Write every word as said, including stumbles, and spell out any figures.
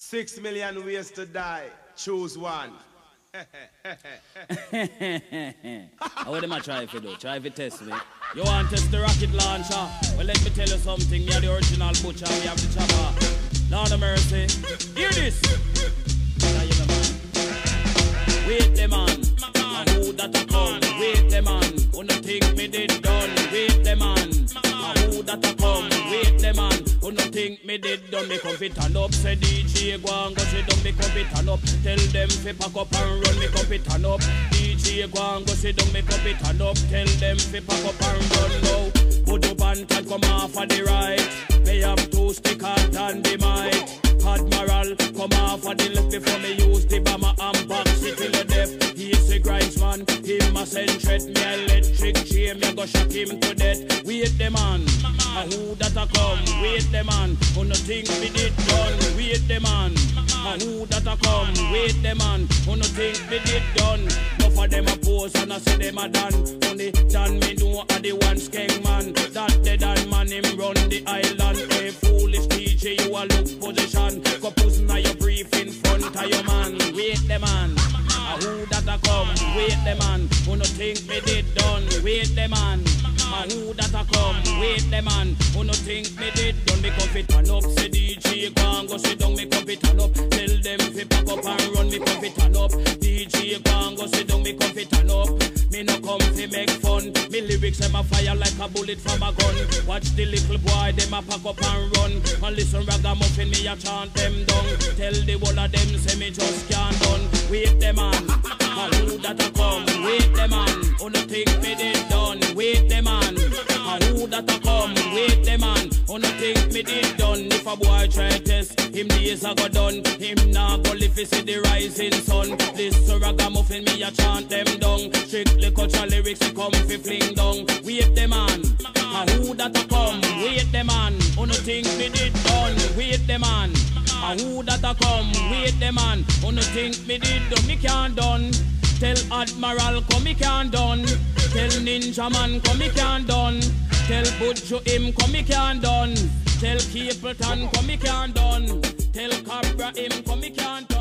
Six million ways to die. Choose one. What am I trying to do? Try to test me. You want to test the rocket launcher? Well, let me tell you something. Me are the original butcher. We have the chopper. Lord of mercy. Hear this. Wait the man. And who that a come? Wait the man. Who no think me did done? Wait the man. And who that a come? Wait the man. Who no think me did done? Me come fit and up. Say D J go and go sit down. Me come fit and up. Tell them fi pack up and run. Me come fit and up. D J go and go sit down. Me come fit and up. Tell them fi pack up and run now. Put up and can come off of the right. Me have two stickers and the mic. Admiral, come off of the left before me use the bomber and box it till the death. He's a grinds man, him a send threat. Me electric chain, me go shock him to death. Wait the man, a who that a come? Wait the man, who no think me did done? Wait the man, a who that a come? Wait the man, who no think me did done? Enough of them a pose and I say them a done. Only done me know a the one skeng man. That the done man him run the island. Hey foolish D J, you a look position. Go pussy now you brief in front of your man. Wait the man, a who that a come? Wait the man, who no think me did done? Wait the man, a who that a come? Wait the man, who no think me did done? Me come fit and up, say D J go and go sit down. Me come fit and up, tell them fi pack up and run. Me come fit and up, D J go and go sit down. Me come fit and up, me no come fi make fun. Me lyrics them a fire like a bullet from a gun. Watch the little boy them a pack up and run. And listen ragamuffin me a chant them down. Tell the whole of them say me just can't done. Wait the man, a who that a come? Wait the man, who no think me did done? Wait the man, a who that a come? Wait the man, who no think me did done? If a boy try test, him days a go done. Him nah go live to see the rising sun. Listen ragamuffin me a chant them down. Strictly culture lyrics they come fi fling down. Wait the man, a who that a come? Wait the man, who no think me did done? Wait the man, a who that a come? Wait the man, who no think me did done? Me can't done. Tell Admiral come me can't done. Tell Ninja Man come me can't done. Tell Budjo him come me can't done. Tell Capleton come me can't done. Tell Cabra him come me can't done.